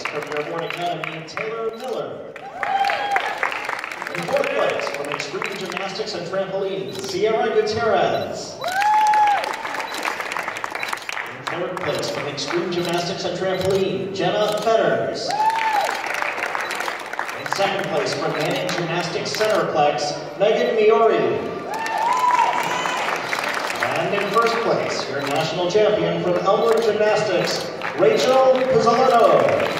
from Airborne Academy, Taylor Miller. In fourth place from Extreme Gymnastics and Trampoline, Sierra Gutierrez. In third place from Extreme Gymnastics and Trampoline, Jenna Fetters. In second place from Manning Gymnastics Centerplex, Megan Miori. And in first place, your national champion from Elmwood Gymnastics, Rachel Pizzoletto.